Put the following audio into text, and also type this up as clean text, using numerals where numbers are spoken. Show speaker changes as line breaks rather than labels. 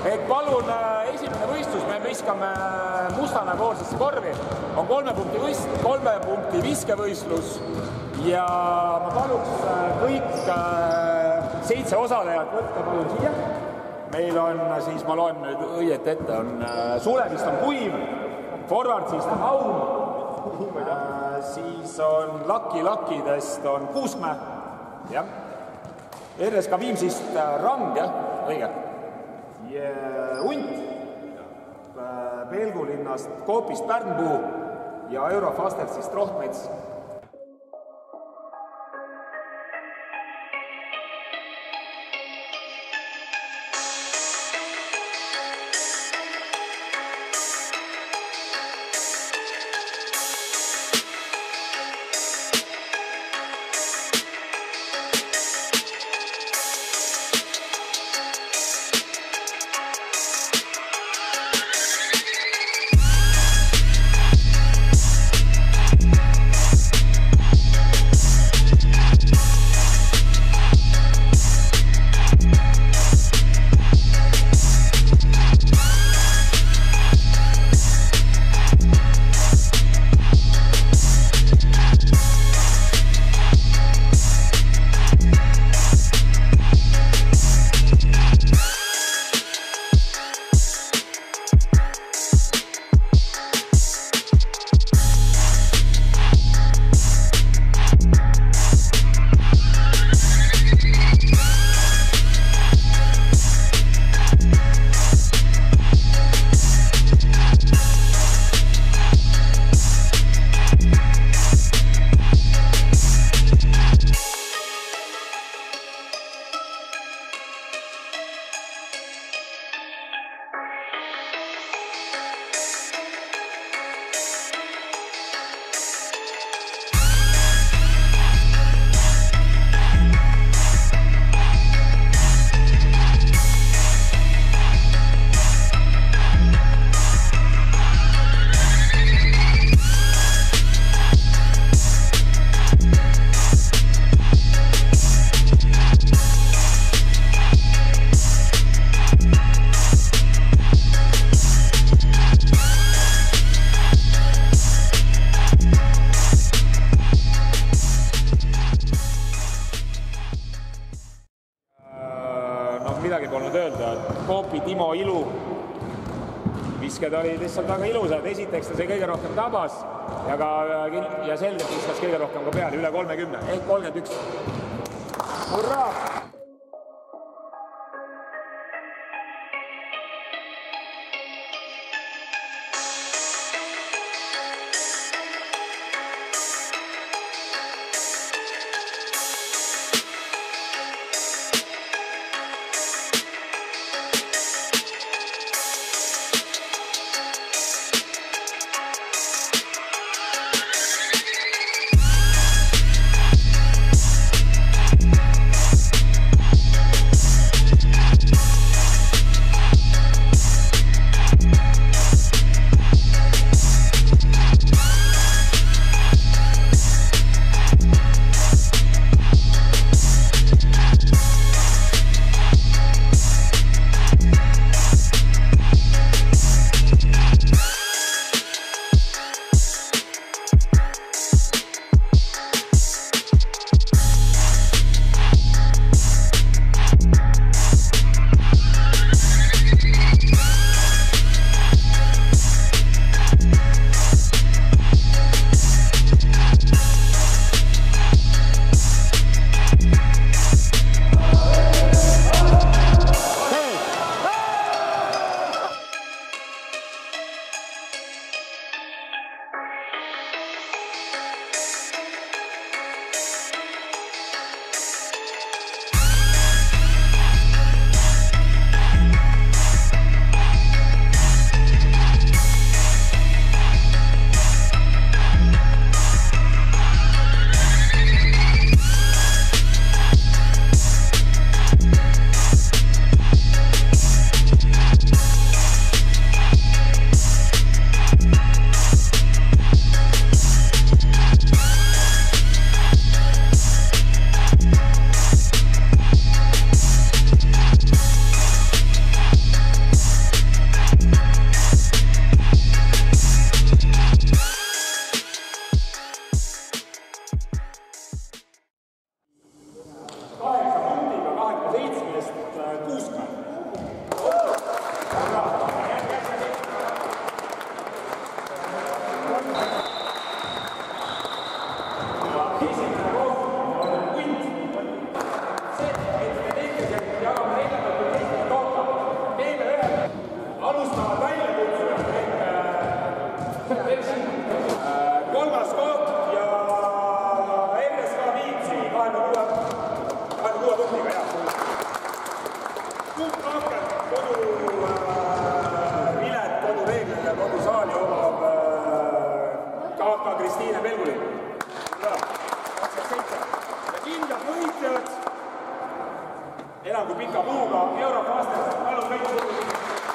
Et palun esimene võistlus, me viskame Mustamäe poolsesse korvi, on 3 punkti viskevõistlus ja ma paluks kõik 7 osalejat võtta palun siia. Meil on siis, ma loen nüüd õieti ette, on Sulevist on Kuiv, Forwardsist on Aum, siis on Lakidest on Kuuskmäe, jah. RSK Viimsist Rang, jah, õige. Unt, Pelgulinnast Koopist Pärnpuu ja Eurofastersist Rohtmets. Midagi polnud öelda, et Koopi Timo Ilu visked olid lihtsalt väga ilusad, esiteks ta see kõige rohkem tabas ja selgelt viskas kõige rohkem ka peale, üle 30 ehk 31. Hurraa! kumbkaakel koduvilet, kodureeglid ja kodusaali omab KK Kristiine Pelguli. 27. Ja kindlad võitjad enam kui pika puuga Euromaster. Palun kõik